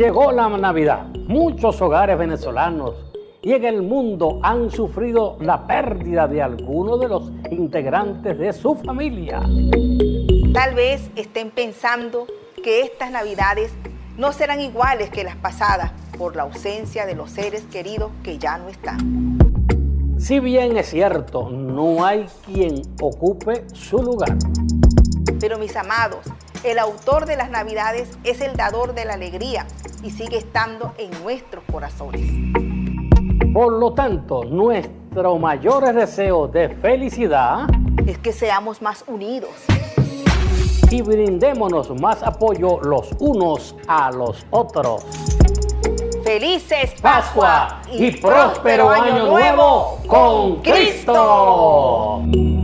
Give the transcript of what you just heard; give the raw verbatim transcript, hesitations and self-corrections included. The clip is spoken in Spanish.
Llegó la Navidad. Muchos hogares venezolanos y en el mundo han sufrido la pérdida de algunos de los integrantes de su familia. Tal vez estén pensando que estas Navidades no serán iguales que las pasadas por la ausencia de los seres queridos que ya no están. Si bien es cierto, no hay quien ocupe su lugar. Pero mis amados, el autor de las Navidades es el dador de la alegría y sigue estando en nuestros corazones. Por lo tanto, nuestro mayor deseo de felicidad es que seamos más unidos y brindémonos más apoyo los unos a los otros. ¡Felices Pascua y próspero año nuevo con Cristo!